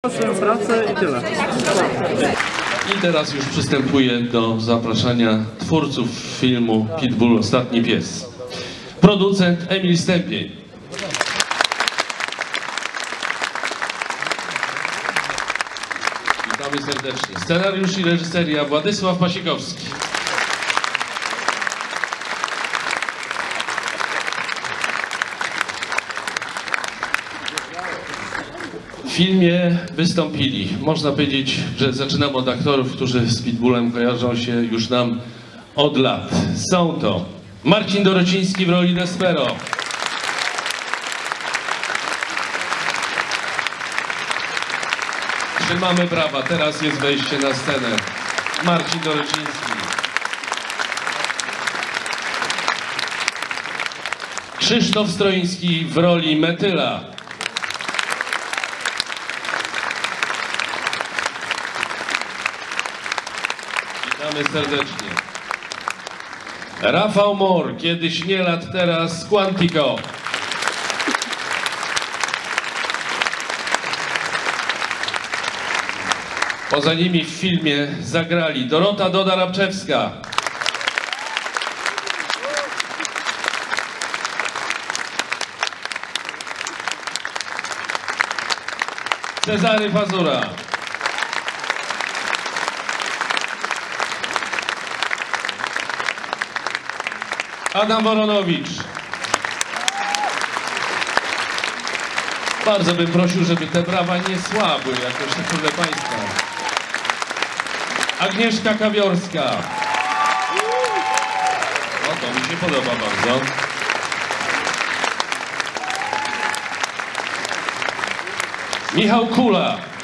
swoją pracę i tyle. I teraz już przystępuję do zapraszania twórców filmu Pitbull Ostatni Pies. Producent Emil Stępień. Witamy serdecznie. Scenariusz i reżyseria Władysław Pasikowski. W filmie wystąpili, można powiedzieć, że zaczynamy od aktorów, którzy z Pitbullem kojarzą się już nam od lat. Są to Marcin Dorociński w roli Despero, trzymamy brawa, teraz jest wejście na scenę. Marcin Dorociński. Krzysztof Stroiński w roli Metyla. Witamy serdecznie. Rafał Mor, kiedyś nie lat, teraz Quantico. Poza nimi w filmie zagrali Dorota Doda-Rabczewska, Cezary Pazura, Adam Woronowicz. Bardzo bym prosił, żeby te brawa nie słabły jakoś, proszę Państwa. Agnieszka Kawiorska. No to mi się podoba bardzo. Michał Kula.